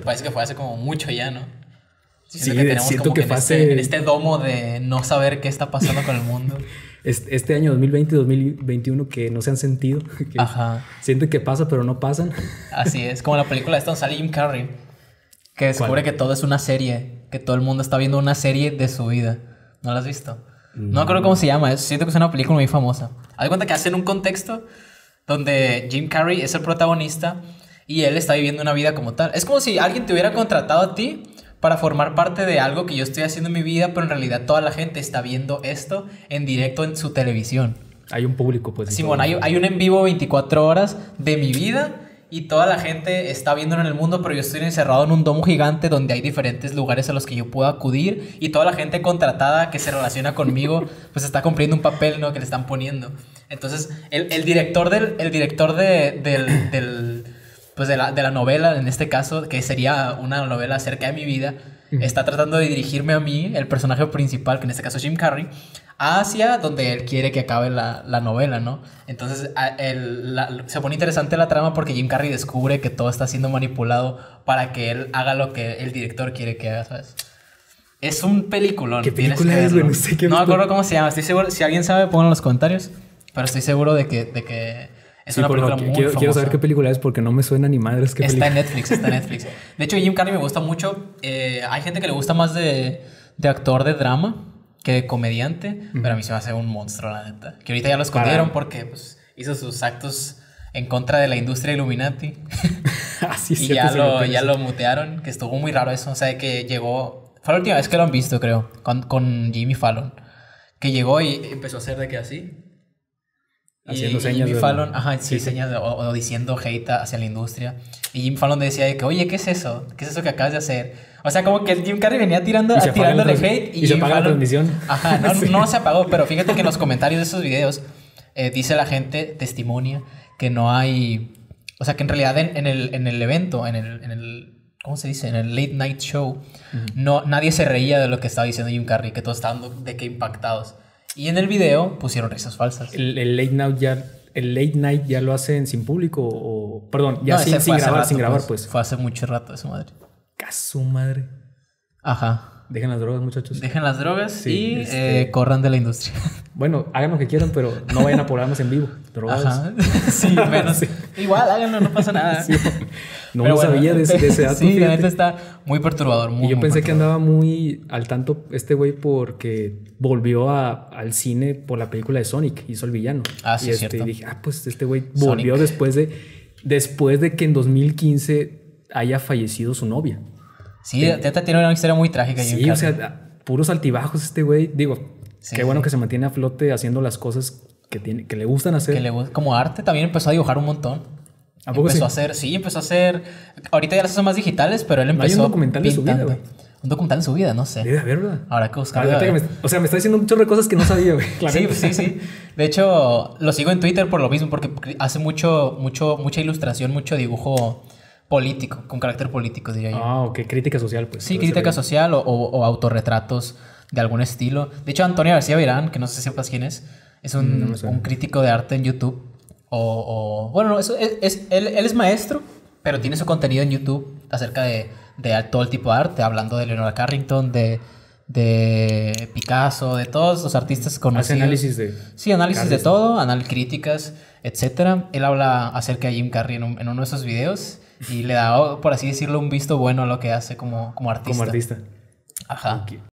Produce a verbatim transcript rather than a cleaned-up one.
parece que fue hace como mucho ya, ¿no? Siento Sí, que tenemos siento como que que en fue este, hace- en este domo de no saber qué está pasando con el mundo. Este, este año dos mil veinte y dos mil veintiuno que no se han sentido. Que Ajá. sienten que pasa, pero no pasan. Así es, como la película esta donde sale Jim Carrey, que descubre ¿Cuál? que todo es una serie, que todo el mundo está viendo una serie de su vida. ¿No la has visto? No me acuerdo cómo se llama, es- siento que es una película muy famosa. Haz de cuenta que hacen un contexto donde Jim Carrey es el protagonista y él está viviendo una vida como tal. Es como si alguien te hubiera contratado a ti para formar parte de algo que yo estoy haciendo en mi vida, pero en realidad toda la gente está viendo esto en directo en su televisión. Hay un público, pues. y Simón, todo. hay, hay un en vivo veinticuatro horas de mi vida y toda la gente está viéndolo en el mundo, pero yo estoy encerrado en un domo gigante donde hay diferentes lugares a los que yo puedo acudir y toda la gente contratada que se relaciona conmigo pues está cumpliendo un papel, ¿no? Que le están poniendo. Entonces, el, el director, del, el director de, del, del, pues de, la, de la novela, en este caso, que sería una novela acerca de mi vida, está tratando de dirigirme a mí, el personaje principal, que en este caso es Jim Carrey, hacia donde él quiere que acabe la, la novela, ¿no? Entonces a- el- la- se pone interesante la trama porque Jim Carrey descubre que todo está siendo manipulado para que él haga lo que el director quiere que haga, ¿sabes? Es un peliculón. ¿Qué tienes película que es, verlo. güey? No sé qué No me visto. acuerdo cómo se llama. Estoy seguro, si alguien sabe, pónganlo en los comentarios. Pero estoy seguro de que, de que es Sí, una por película favor, muy quiero, famosa. quiero saber qué película es porque no me suena ni madres qué Está película. en Netflix, está en Netflix. De hecho, Jim Carrey me gusta mucho. Eh, hay gente que le gusta más de, de actor de drama que de comediante, pero a mí se me hace un monstruo, la neta. Que ahorita ya lo escondieron Para- porque pues, hizo sus actos en contra de la industria Illuminati. Ah, sí, Y cierto, ya, se lo, me ya pensó. lo mutearon, que estuvo muy raro eso. O sea, que llegó... Fue la última vez que lo han visto, creo, con, con Jimmy Fallon. Que llegó y empezó a hacer de que así. Haciendo y, señas, y Jimmy ¿verdad? Fallon, ajá, sí, Sí, sí. señas de- o, o diciendo hate hacia la industria. Y Jimmy Fallon decía de que, oye, ¿qué es eso? ¿Qué es eso que acabas de hacer? O sea, como que el Jim Carrey venía tirando, Y se apaga la tirándole trans- hate. y se Jimmy apaga la Fallon- transmisión. Ajá, no, Sí. no se apagó, pero fíjate que en los comentarios de esos videos eh, dice la gente, testimonia, que no hay... O sea, que en realidad en, en el, en el evento, en el, en el... ¿Cómo se dice? En el late night show, no, nadie se reía de lo que estaba diciendo Jim Carrey, que todos estaban de que impactados. Y en el video pusieron risas falsas. El, el late night ya, el late night ya lo hacen sin público o perdón, ya No, sin, ese sin fue hace grabar, rato, sin grabar, pues. Fue hace mucho rato eso, madre. Casu madre. Ajá. Dejen las drogas, muchachos. Dejen las drogas Sí, y este- eh, corran de la industria. Bueno, hagan lo que quieran, pero no vayan a programas en vivo. Drogados. Ajá. Sí, menos. Sí. Igual, háganlo, no pasa nada. Sí. No Pero lo bueno, sabía de, ese- de ese dato. Sí, la fíjate. neta está muy perturbador. Muy, Y yo muy pensé que perturbador. andaba muy al tanto este güey porque volvió a, al cine por la película de Sonic, hizo el villano. Ah, sí, y este, cierto. dije, ah, pues este güey volvió Sonic. después de después de que en dos mil quince haya fallecido su novia. Sí, Teta tiene una historia muy trágica. Jim Sí, o Carrey. sea, puros altibajos este güey. Digo, Sí, qué bueno sí. que se mantiene a flote haciendo las cosas que, tiene, que le gustan hacer. Que le gusta- como arte también empezó a dibujar un montón. ¿A poco empezó sí? a hacer, sí, empezó a hacer. Ahorita ya las hacen más digitales, pero él No hay un empezó. documental de su vida, pintando. güey. Un documental de su vida, no sé. Debe haber, ¿verdad? Habrá que buscar. Ah, fíjate que me- o sea, me está diciendo muchas cosas que no sabía, güey. la Sí, neta. sí, sí. De hecho, lo sigo en Twitter por lo mismo, porque hace mucho, mucho, mucha ilustración, mucho dibujo político, con carácter político, diría yo. Ah, ok, crítica social, pues. Sí, Todo ese crítica rollo. social o, o- o autorretratos de algún estilo. De hecho, Antonio García Virán, que no sé si sepas quién es, es un, No me suena. un crítico de arte en YouTube. O, o- bueno, no, eso es, es- él, él es maestro, pero tiene su contenido en YouTube acerca de, de todo el tipo de arte, hablando de Leonora Carrington, de, de Picasso, de todos los artistas Hace conocidos. análisis de... Sí, análisis de Carlos. todo, anal críticas, etcétera. Él habla acerca de Jim Carrey en, un- en uno de esos videos y le da, por así decirlo, un visto bueno a lo que hace como, como artista. como artista. Ajá. Ok.